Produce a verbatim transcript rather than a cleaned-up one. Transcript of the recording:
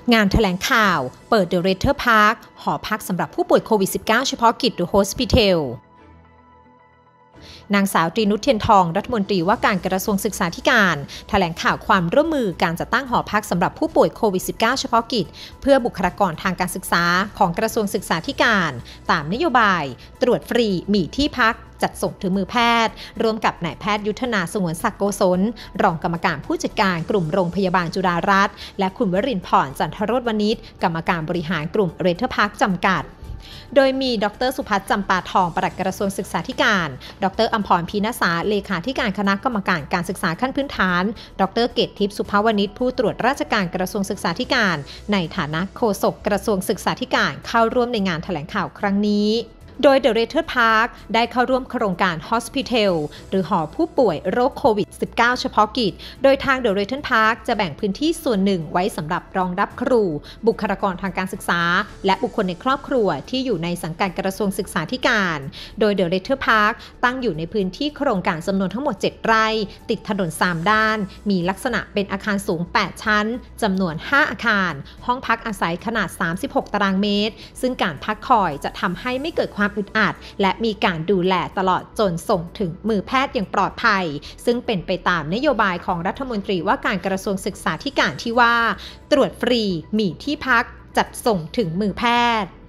งานแถลงข่าวเปิด The Letter Park หอพักสำหรับผู้ป่วยโควิด สิบเก้า เฉพาะกิจ The Hospital นางสาวตรีนุชเทียนทองรัฐมนตรีว่าการกระทรวงศึกษาธิการแถลงข่าวความร่วมมือการจัดตั้งหอพักสำหรับผู้ป่วยโควิด สิบเก้า เฉพาะกิจเพื่อบุคลากรทางการศึกษาของกระทรวงศึกษาธิการตามนโยบายตรวจฟรีมีที่พักจัดส่งถึงมือแพทย์ร่วมกับนายแพทย์ยุทธนาสงวนศักดิ์โกศลรองกรรมการผู้จัดการกลุ่มโรงพยาบาลจุฬารัตน์และคุณวรินทร์ พรจันทโรจน์วณิชกรรมการบริหารกลุ่มเรเทอร์พาร์คจำกัดโดยมีดรสุพัฒน์จำปาทองปลัดกระทรวงศึกษาธิการดรอัมพร พีณสาเลขาธิการคณะกรรมการการศึกษาขั้นพื้นฐานดรเกตทิพย์สุภาวณิชผู้ตรวจราชการกระทรวงศึกษาธิการในฐานะโฆษกกระทรวงศึกษาธิการเข้าร่วมในงานแถลงข่าวครั้งนี้โดย The Letter Park ได้เข้าร่วมโครงการ Hospital หรือหอผู้ป่วยโรคโควิด สิบเก้า เฉพาะกิจโดยทาง The Letter Park จะแบ่งพื้นที่ส่วนหนึ่งไว้สำหรับรองรับครูบุคลากรทางการศึกษาและบุคคลในครอบครัวที่อยู่ในสังกัดกระทรวงศึกษาธิการโดย The Letter Park ตั้งอยู่ในพื้นที่โครงการจำนวนทั้งหมดเจ็ดไร่ติดถนนสามด้านมีลักษณะเป็นอาคารสูงแปดชั้นจำนวนห้าอาคารห้องพักอาศัยขนาดสามสิบหกตารางเมตรซึ่งการพักคอยจะทำให้ไม่เกิดความอึดอัดและมีการดูแลตลอดจนส่งถึงมือแพทย์อย่างปลอดภัยซึ่งเป็นไปตามนโยบายของรัฐมนตรีว่าการกระทรวงศึกษาธิการที่ว่าตรวจฟรีมีที่พักจัดส่งถึงมือแพทย์